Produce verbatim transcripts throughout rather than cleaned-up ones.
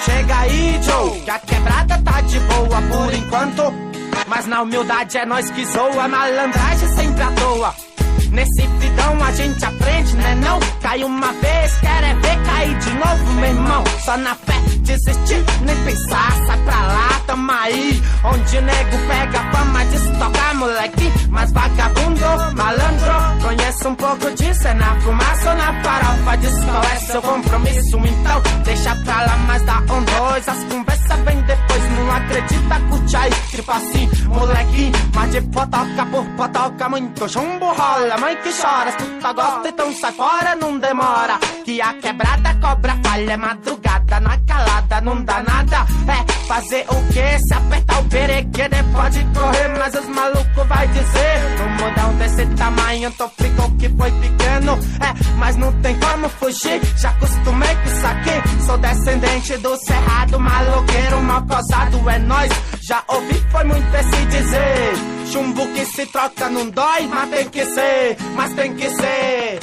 Chega aí, Joe, que a quebrada tá de boa por enquanto. Mas na humildade é nós que zoa, malandragem sempre à toa. Nesse vidão a gente aprende, né não? Cai uma vez, quer é ver cair de novo, meu irmão. Só na fé, desistir, nem pensar, sai pra lá, tamo aí. Onde o nego pega fama de se tocar, moleque. Mas vagabundo, malandro, conheço um pouco disso. É na fumaça ou na farofa, diz qual é seu compromisso. Então deixa pra lá, mas dá um dois. As conversas vem depois, não acredita, curte aí. Tipo assim, moleque, mas de potoca por potoca, muito chumbo rola. Mãe que chora, as puta gosta, então sai fora, não demora. Que a quebrada cobra falha, é madrugada, na calada, não dá nada. É fazer o que? Se apertar o perequê, pode correr, mas os malucos vai dizer. No mundão desse tamanho, tô ficou que foi pequeno. É, mas não tem como fugir, já acostumei com isso aqui. Sou descendente do cerrado, maloqueiro, mal causado, é nóis. Já ouvi, foi muito esse dizer. Chumbo que se troca não dói, mas tem que ser, mas tem que ser.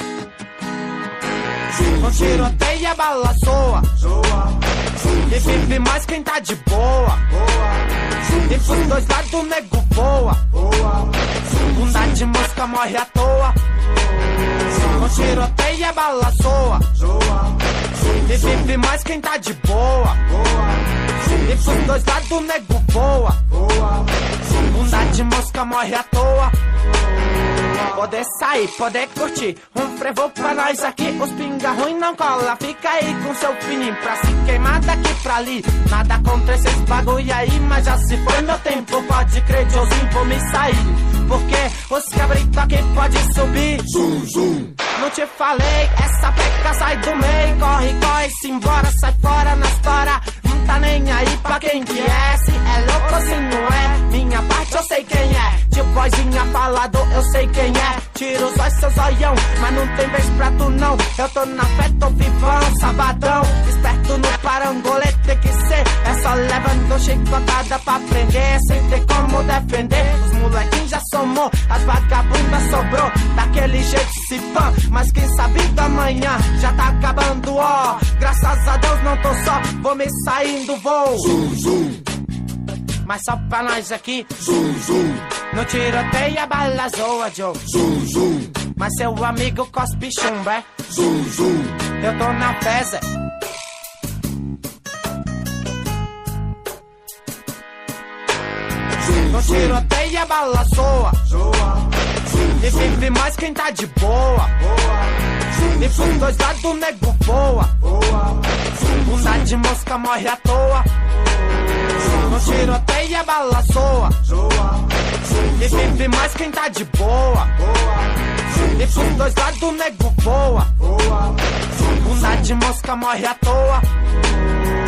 Não tiroteia, bala soa. E vive mais quem tá de boa. E pros dois lados nego voa. Bunda de mosca morre à toa. Não tiroteia, bala soa. E vive mais quem tá de boa. E pros dois lados nego voa. Bunda de mosca morre à toa. Poder sair, poder curtir, um frevo pra nós aqui. Os pinga ruim não cola, fica aí com seu fininho pra se queimar daqui pra ali. Nada contra esses bagulho aí, mas já se foi meu tempo. Pode crer, Joãozinho, vou me sair, porque os cabritos aqui pode subir. Zum, zum. Não te falei, essa peca sai do meio. Corre, corre, se embora, sai fora na história. Não tá nem aí pra quem que é. Se é louco ou se não é, minha parte eu sei quem é. Tio vozinha falado, eu sei quem é. Tira os olhos, seu zoião, mas não tem vez pra tu não. Eu tô na fé, tô vivão, sabadão. Esperto no parangolê, tem que ser. É só levando chicotada pra prender, sem ter como defender. Os molequinhos já somou, as vagabundas sobrou. Daquele jeito se fã, mas quem sabe do amanhã já tá acabando, ó. Graças a Deus não tô só, vou me saindo, vou. Zum, zum. Mas só pra nós aqui, zum, zum. No tiroteio a bala zoa, Joe. Zum, zum. Mas seu amigo cospe chumbo, é? Zum, zum. Eu tô na feza. No tiroteio a bala zoa. E vive mais quem tá de boa. E pros dois lados nego voa. Bunda de mosca morre à toa. No tiroteio a bala soa. E vive mais quem tá de boa. E pros dois lados nego voa. Bunda de mosca morre à toa.